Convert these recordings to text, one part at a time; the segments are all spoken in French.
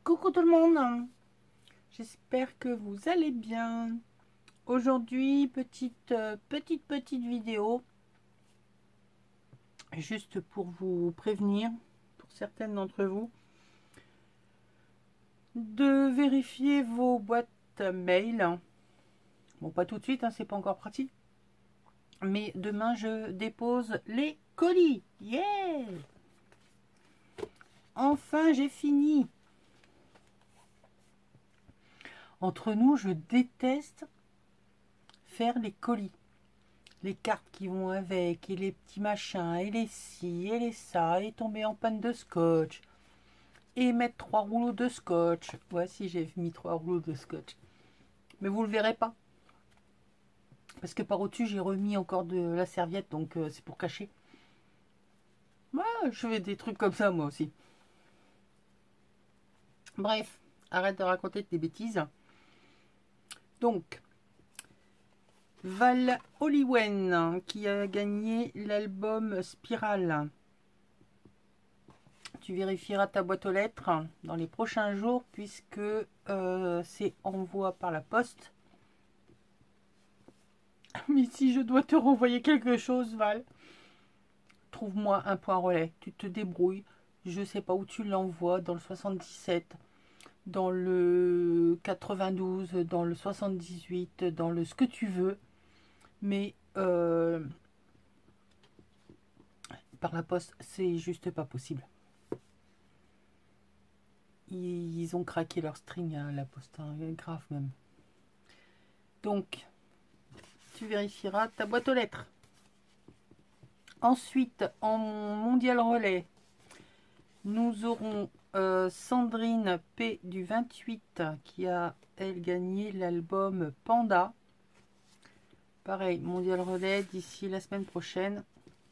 Coucou tout le monde, j'espère que vous allez bien. Aujourd'hui, petite vidéo, juste pour vous prévenir, pour certaines d'entre vous, de vérifier vos boîtes mail. Bon, pas tout de suite, hein, c'est pas encore pratique. Mais demain, je dépose les colis. Yeah! Enfin, j'ai fini. Entre nous, je déteste faire les colis. Les cartes qui vont avec, et les petits machins, et les ci, et les ça, et tomber en panne de scotch, et mettre 3 rouleaux de scotch. Voici, j'ai mis 3 rouleaux de scotch. Mais vous le verrez pas. Parce que par au-dessus, j'ai remis encore de la serviette, donc c'est pour cacher. Moi, je fais des trucs comme ça, moi aussi. Bref, arrête de raconter des bêtises. Donc, Val Hollywen, qui a gagné l'album Spirale. Tu vérifieras ta boîte aux lettres dans les prochains jours puisque c'est envoi par la poste. Mais si je dois te renvoyer quelque chose, Val, trouve-moi un point relais. Tu te débrouilles. Je sais pas où tu l'envoies, dans le 77, dans le 92, dans le 78, dans le ce que tu veux. Mais par la poste, c'est juste pas possible. Ils ont craqué leur string à la poste, hein, grave même. Donc, tu vérifieras ta boîte aux lettres. Ensuite, en mondial relais, nous aurons Sandrine P du 28 qui a, elle, gagné l'album Panda. Pareil, mondial relais, d'ici la semaine prochaine,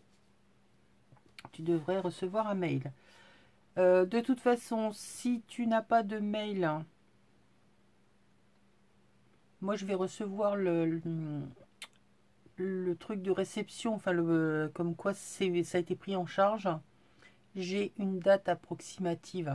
tu devrais recevoir un mail. De toute façon, si tu n'as pas de mail, moi je vais recevoir le truc de réception, enfin comme quoi ça a été pris en charge. J'ai une date approximative.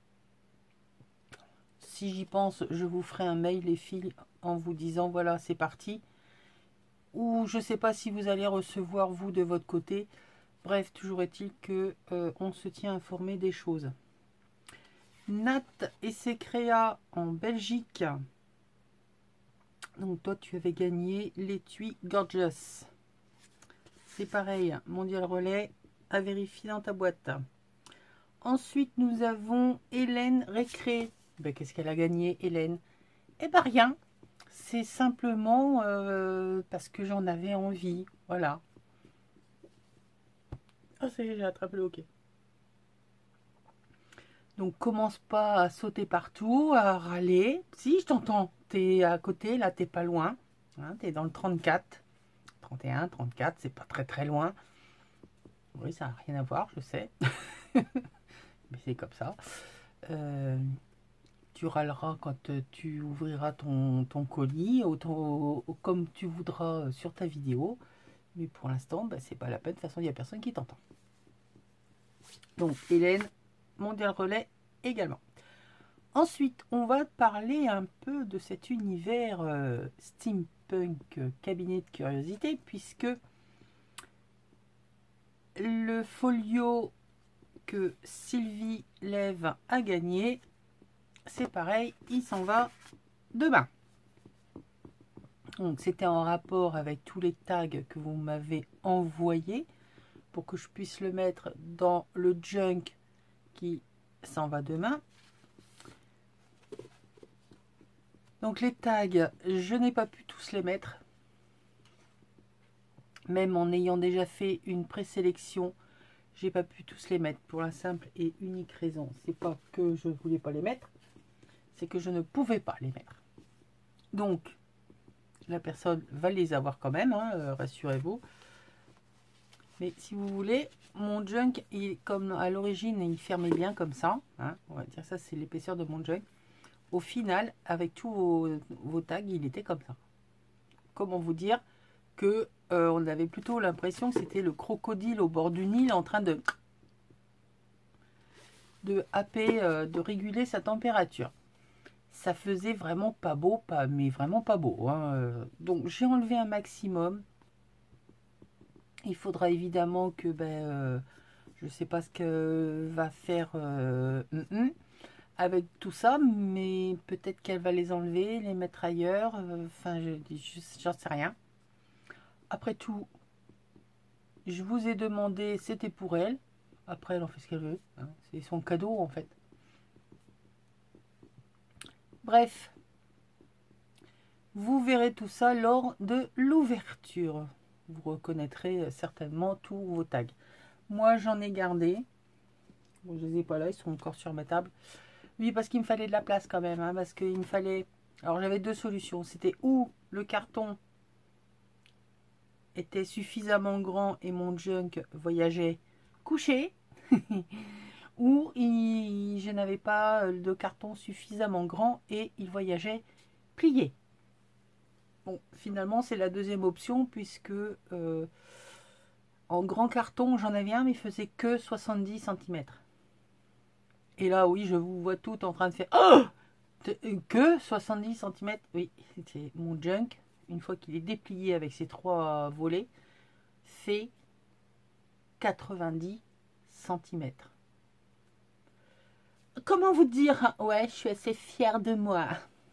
Si j'y pense, je vous ferai un mail les filles en vous disant voilà c'est parti. Ou je sais pas si vous allez recevoir vous de votre côté. Bref, toujours est-il que on se tient informé des choses. Nat et ses créas en Belgique. Donc toi tu avais gagné l'étui Gorgeous. C'est pareil, mondial relais à vérifier dans ta boîte. Ensuite nous avons Hélène Récré. Ben, qu'est-ce qu'elle a gagné Hélène? Eh ben rien. C'est simplement parce que j'en avais envie. Voilà. Ah ça y est, j'ai attrapé le hockey. Donc commence pas à sauter partout, à râler. Si, je t'entends. T'es à côté, là, t'es pas loin. Hein, t'es dans le 34. 31, 34, c'est pas très très loin. Oui, ça n'a rien à voir, je sais. Mais c'est comme ça. Tu râleras quand tu ouvriras ton colis, comme tu voudras sur ta vidéo. Mais pour l'instant, bah, c'est pas la peine. De toute façon, il n'y a personne qui t'entend. Donc, Hélène, mondial relais également. Ensuite, on va parler un peu de cet univers steampunk cabinet de curiosité, puisque le folio que Sylvie Lève a gagné, c'est pareil, il s'en va demain. Donc, c'était en rapport avec tous les tags que vous m'avez envoyés pour que je puisse le mettre dans le junk qui s'en va demain. Donc les tags, je n'ai pas pu tous les mettre. Même en ayant déjà fait une présélection, j'ai pas pu tous les mettre pour la simple et unique raison. C'est pas que je ne voulais pas les mettre, c'est que je ne pouvais pas les mettre. Donc, la personne va les avoir quand même, hein, rassurez-vous. Mais si vous voulez, mon junk, comme à l'origine, il fermait bien comme ça. Hein, on va dire ça, c'est l'épaisseur de mon junk. Au final, avec tous vos tags, il était comme ça. Comment vous dire que on avait plutôt l'impression que c'était le crocodile au bord du Nil en train de... de happer, de réguler sa température. Ça faisait vraiment pas beau, mais vraiment pas beau, hein. Donc j'ai enlevé un maximum. Il faudra évidemment que, je sais pas ce que va faire avec tout ça, mais peut-être qu'elle va les enlever, les mettre ailleurs. Enfin, j'en sais rien. Après tout, je vous ai demandé, c'était pour elle. Après, elle en fait ce qu'elle veut, hein. C'est son cadeau en fait. Bref, vous verrez tout ça lors de l'ouverture. Vous reconnaîtrez certainement tous vos tags. Moi, j'en ai gardé. Bon, je les ai pas là, ils sont encore sur ma table. Oui, parce qu'il me fallait de la place quand même, hein, parce qu'il me fallait... Alors, j'avais deux solutions. C'était ou le carton était suffisamment grand et mon junk voyageait couché, ou je n'avais pas de carton suffisamment grand et il voyageait plié. Bon, finalement, c'est la deuxième option, puisque en grand carton, j'en avais un, mais il faisait que 70 cm. Et là, oui, je vous vois tout en train de faire... Oh, que 70 cm. Oui, c'est mon junk. Une fois qu'il est déplié avec ses trois volets, fait 90 cm. Comment vous dire? Ouais, je suis assez fière de moi.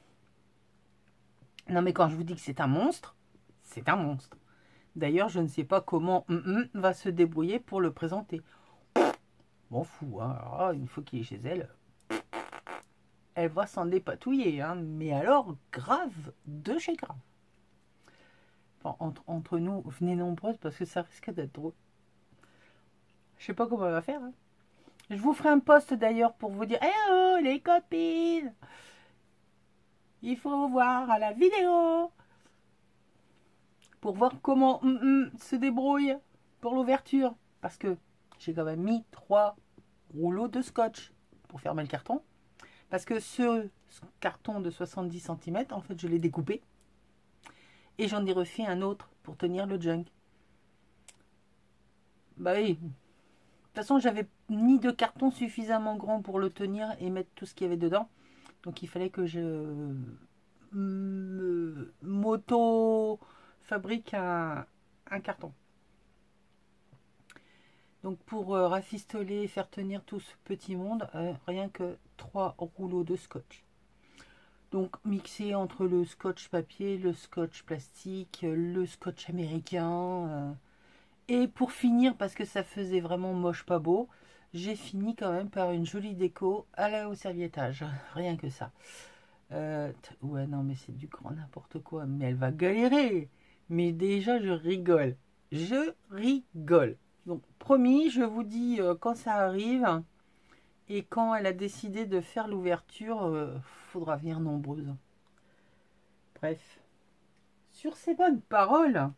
Non, mais quand je vous dis que c'est un monstre, c'est un monstre. D'ailleurs, je ne sais pas comment va se débrouiller pour le présenter. M'en fous, hein. Alors, une fois qu'il est chez elle, elle va s'en dépatouiller, hein. Mais alors, grave de chez grave. Enfin, entre nous, venez nombreuses parce que ça risque d'être drôle. Je sais pas comment elle va faire, hein. Je vous ferai un post d'ailleurs pour vous dire « Eh oh, les copines, il faut voir à la vidéo pour voir comment se débrouille pour l'ouverture. » Parce que j'ai quand même mis 3 rouleaux de scotch pour fermer le carton. Parce que ce carton de 70 cm, en fait, je l'ai découpé. Et j'en ai refait un autre pour tenir le junk. Bah oui. De toute façon, j'avais ni de carton suffisamment grand pour le tenir et mettre tout ce qu'il y avait dedans. Donc il fallait que je m'auto-fabrique un carton. Donc pour rafistoler et faire tenir tout ce petit monde, rien que 3 rouleaux de scotch. Donc mixé entre le scotch papier, le scotch plastique, le scotch américain... Et pour finir, parce que ça faisait vraiment moche pas beau, j'ai fini quand même par une jolie déco au serviettage. Rien que ça. Ouais, non, mais c'est du grand n'importe quoi. Mais elle va galérer. Mais déjà, je rigole. Je rigole. Donc, promis, je vous dis quand ça arrive. Et quand elle a décidé de faire l'ouverture, faudra venir nombreuse. Bref. Sur ces bonnes paroles...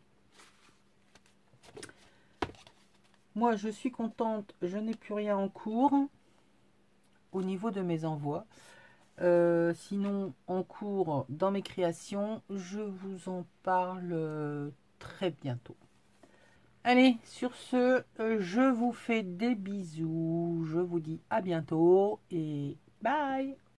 Moi, je suis contente, je n'ai plus rien en cours au niveau de mes envois. Sinon, en cours, dans mes créations, je vous en parle très bientôt. Allez, sur ce, je vous fais des bisous. Je vous dis à bientôt et bye!